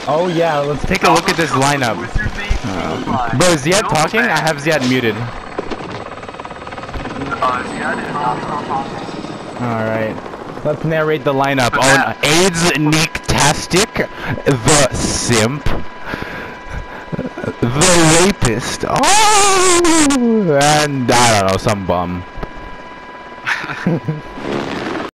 Oh yeah, let's take a look at this lineup. Bro, is Ziad talking? I have Ziad muted. Ziad is not talking. Alright. Let's narrate the lineup. Oh, AIDS Nicktastic, the simp, the rapist, oh, and I don't know, some bum.